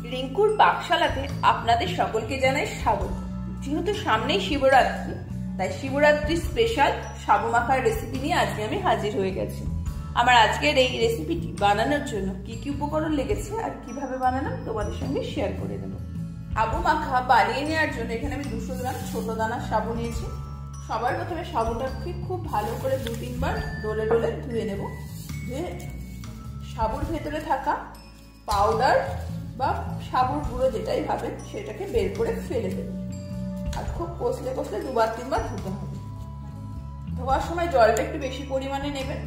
রিঙ্কুর পাকশালাতে আপনাদের সকলকে জানাই স্বাগত। যেহেতু সামনেই শিবরাত্রি, তাই শিবরাত্রি স্পেশাল সাবু মাখার রেসিপি নিয়ে আজকে আমি হাজির হয়ে গেছি। আমার আজকের এই রেসিপিটি বানানোর জন্য কি কি উপকরণ লেগেছে আর কিভাবে বানালাম তোমাদের সঙ্গে শেয়ার করে দেব। সাবু মাখা বানিয়ে নেওয়ার জন্য এখানে আমি 200 গ্রাম ছোট দানার সাবু নিয়েছি। সবার প্রথমে সাবুটাকে খুব ভালো করে 2-3 বার ডলে ডলে ধুয়ে নেব। ধুয়ে সাবুর ভেতরে থাকা পাউডার বা সাবুর গুঁড়ো যেটাই ভাবেন সেটাকে বের করে ফেলে দেবেন। আর খুব কষলে কষলে 2-3 বার ধুতে হবে। ধোয়ার সময় জলটা একটু বেশি পরিমাণে নেবেন।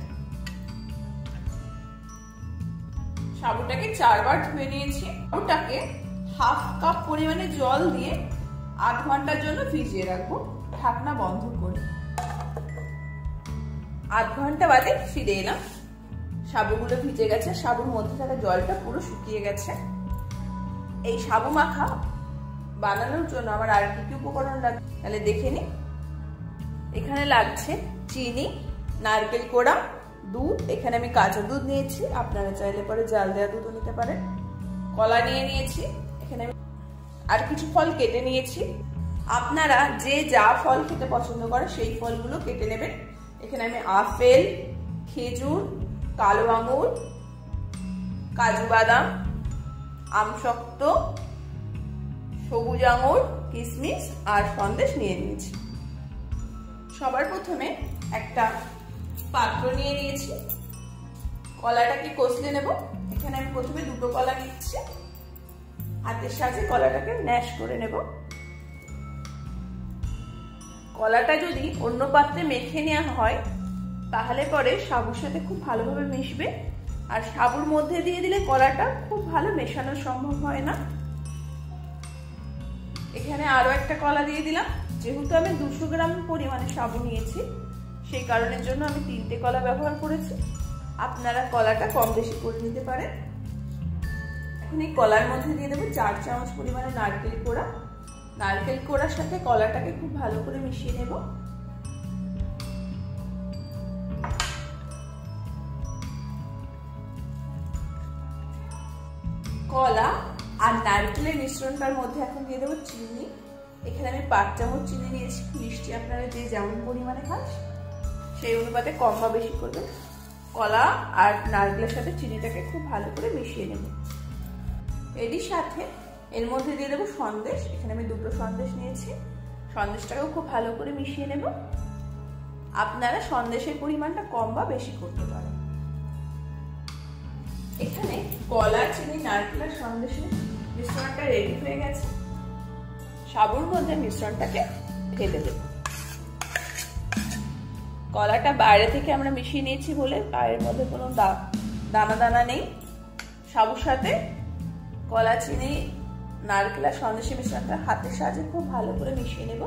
সাবুটাকে 4 বার ধুয়ে নিয়েছি। সাবুটাকে হাফ কাপ পরিমাণে জল দিয়ে 8 ঘন্টার জন্য ভিজিয়ে রাখবো, ঢাকনা বন্ধ করে। 8 ঘন্টা বাদে ফিরে এলাম। সাবুগুলো ভিজে গেছে, সাবুর মধ্যে থাকা জলটা পুরো শুকিয়ে গেছে। এই সাবু মাখা বানানোর জন্য আমার আর কি কি উপকরণ লাগবে তাহলে দেখে নিই। এখানে লাগছে চিনি, নারকেল কোড়া, দুধ। এখানে আমি কাঁচা দুধ নিয়েছি, আপনারা চাইলে পরে জাল দেওয়া দুধও নিতে পারেন। কলা নিয়ে নিয়েছি। এখানে আমি আর কিছু ফল কেটে নিয়েছি। আপনারা যে যা ফল খেতে পছন্দ করেন সেই ফলগুলো কেটে নেবেন। এখানে আমি আপেল, খেজুর, কালো আঙুর, কাজু বাদাম, আমসত্ব, সবুজ আঙুর, কিশমিশ আর সন্দেশ নিয়ে নিয়েছি। সবার প্রথমে একটা পাত্র নিয়ে নিয়েছি। কলাটাকে কষলে নেব। এখানে আমি প্রথমে 2টো কলা নিচ্ছি। হাতের সাহায্যে কলাটাকে ম্যাশ করে নেব। কলাটা যদি অন্য পাত্রে মেখে নেওয়া হয় তাহলে পরে সাবুর সাথে খুব ভালোভাবে মিশবে, আর সাবুর মধ্যে দিয়ে দিলে কলাটা খুব ভালো মেশানো সম্ভব হয় না। এখানে আরো একটা কলা দিয়ে দিলাম। যেহেতু আমি 200 গ্রাম পরিমাণে সাবু নিয়েছি সেই কারণের জন্য আমি 3টে কলা ব্যবহার করেছি। আপনারা কলাটা কম বেশি করে নিতে পারেন। এখন এই কলার মধ্যে দিয়ে দেবো 4 চামচ পরিমাণে নারকেল কোড়া। নারকেল কোড়ার সাথে কলাটাকে খুব ভালো করে মিশিয়ে নেব। কলা আর নারকেলের মিশ্রণটার মধ্যে এখন দিয়ে দেবো চিনি। এখানে আমি 5 চামচ চিনি নিয়েছি। মিষ্টি আপনারা যে যেমন পরিমাণে খান সেই অনুপাতে কম বা বেশি করবেন। কলা আর নারকেলের সাথে চিনিটাকে খুব ভালো করে মিশিয়ে নেব। এরই সাথে এর মধ্যে দিয়ে দেবো সন্দেশ। এখানে আমি 2টো সন্দেশ নিয়েছি। সন্দেশটাকেও খুব ভালো করে মিশিয়ে নেব। আপনারা সন্দেশের পরিমাণটা কম বা বেশি করতে পারেন। এখানে কলা, চিনি, নারকেল আর সন্দেশের মিশ্রণটা রেডি হয়ে গেছে। সাবুর মধ্যে মিশ্রণটাকে ঢেলে দেব। কলাটা বাইরে থেকে আমরা মিশিয়ে নিয়েছি বলে গায়ের মধ্যে কোনো দানা দানা নেই। সাবুর সাথে কলা, চিনি, নারকেল আর সন্দেশের মিশ্রণটা হাতের সাহায্যে খুব ভালো করে মিশিয়ে নেব।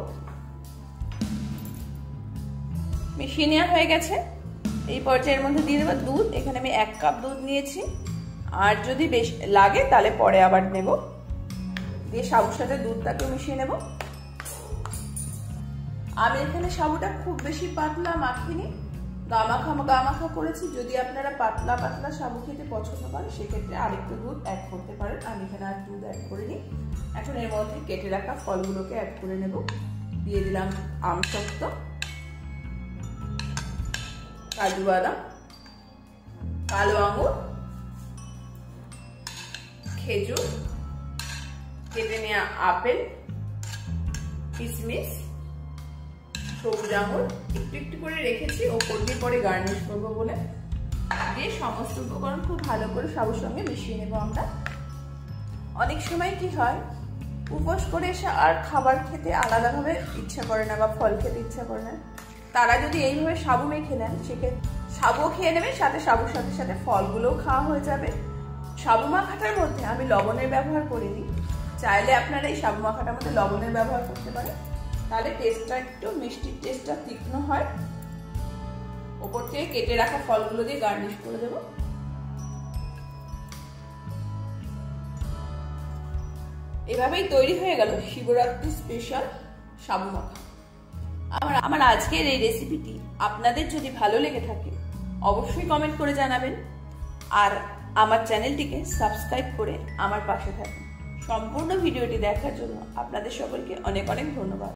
মিশিয়ে নেওয়া হয়ে গেছে। এই পর্যায়ের মধ্যে দিয়ে দেবো দুধ। এখানে আমি 1 কাপ দুধ নিয়েছি। আর যদি বেশি লাগে তাহলে পরে আবার নেব। দিয়ে সাবুর সাথে দুধটাকে মিশিয়ে নেব। আমি এখানে সাবুটা খুব বেশি পাতলা মাখিনি, গামাখা করেছি। যদি আপনারা পাতলা পাতলা সাবু খেতে পছন্দ করেন সেক্ষেত্রে আরেকটু দুধ অ্যাড করতে পারেন। আমি এখানে আর দুধ অ্যাড করিনি। এখন এর মধ্যে কেটে রাখা ফলগুলোকে অ্যাড করে নেব। দিয়ে দিলাম আমসত্ব, কাজু বাদাম, কালো আঙুর, খেজুর, কেটে নেওয়া আপেল, কিশমিশ, সবুজ আঙুর একটু একটু করে রেখেছি ওপর দিয়ে পরে গার্নিশ করবো বলে। দিয়ে সমস্ত উপকরণ খুব ভালো করে সাবুর সঙ্গে মিশিয়ে নেব আমরা। অনেক সময় কি হয়, উপোস করে এসে আর খাবার খেতে আলাদাভাবে ইচ্ছা করে না বা ফল খেতে ইচ্ছা করে না, তারা যদি এইভাবে সাবু মেখে নেন সেক্ষেত্রে সাবুও খেয়ে নেবে, সাথে সাবুর সাথে সাথে ফলগুলোও খাওয়া হয়ে যাবে। সাবু মাখাটার মধ্যে আমি লবণের ব্যবহার করিনি। চাইলে আপনারা এই সাবু মাখাটার মধ্যে লবণের ব্যবহার করতে পারেন, তাহলে টেস্টটা একটু মিষ্টির টেস্টটা তীক্ষ্ণ হয়। ওপর থেকে কেটে রাখা ফলগুলো দিয়ে গার্নিশ করে দেব। এভাবেই তৈরি হয়ে গেল শিবরাত্রি স্পেশাল সাবু মাখা। আমার আজকের এই রেসিপিটি আপনাদের যদি ভালো লেগে থাকে অবশ্যই কমেন্ট করে জানাবেন, আর আমার চ্যানেলটিকে সাবস্ক্রাইব করে আমার পাশে থাকুন। সম্পূর্ণ ভিডিওটি দেখার জন্য আপনাদের সকলকে অনেক অনেক ধন্যবাদ।